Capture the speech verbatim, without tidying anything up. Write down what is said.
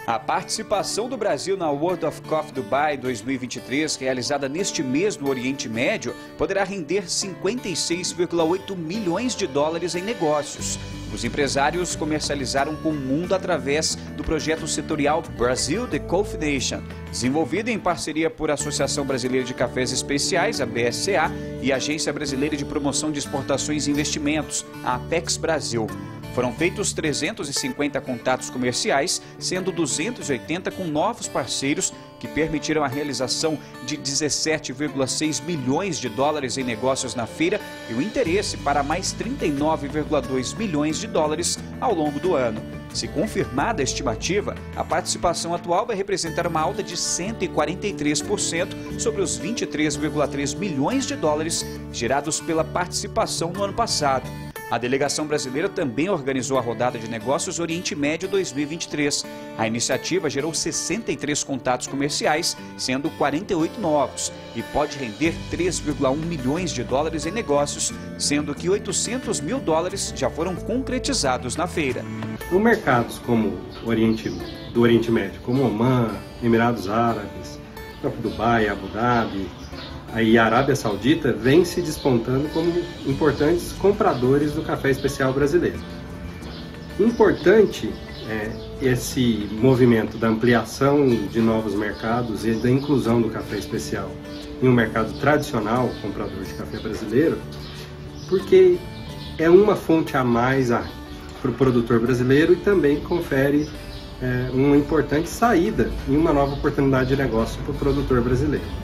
A participação do Brasil na World of Coffee Dubai dois mil e vinte e três, realizada neste mês no Oriente Médio, poderá render cinquenta e seis vírgula oito milhões de dólares em negócios. Os empresários comercializaram com o mundo através do projeto setorial Brazil The Coffee Nation, desenvolvido em parceria por Associação Brasileira de Cafés Especiais, a B S C A, e a Agência Brasileira de Promoção de Exportações e Investimentos, a Apex Brasil. Foram feitos trezentos e cinquenta contatos comerciais, sendo duzentos e oitenta com novos parceiros, que permitiram a realização de dezessete vírgula seis milhões de dólares em negócios na feira e o interesse para mais trinta e nove vírgula dois milhões de dólares ao longo do ano. Se confirmada a estimativa, a participação atual vai representar uma alta de cento e quarenta e três por cento sobre os vinte e três vírgula três milhões de dólares gerados pela participação no ano passado. A delegação brasileira também organizou a rodada de negócios Oriente Médio dois mil e vinte e três. A iniciativa gerou sessenta e três contatos comerciais, sendo quarenta e oito novos, e pode render três vírgula um milhões de dólares em negócios, sendo que oitocentos mil dólares já foram concretizados na feira. Em mercados como Oriente, do Oriente Médio, como Omã, Emirados Árabes, próprio Dubai, Abu Dhabi, e a Arábia Saudita, vem se despontando como importantes compradores do café especial brasileiro. Importante é esse movimento da ampliação de novos mercados e da inclusão do café especial em um mercado tradicional, comprador de café brasileiro, porque é uma fonte a mais para o produtor brasileiro e também confere é, uma importante saída e uma nova oportunidade de negócio para o produtor brasileiro.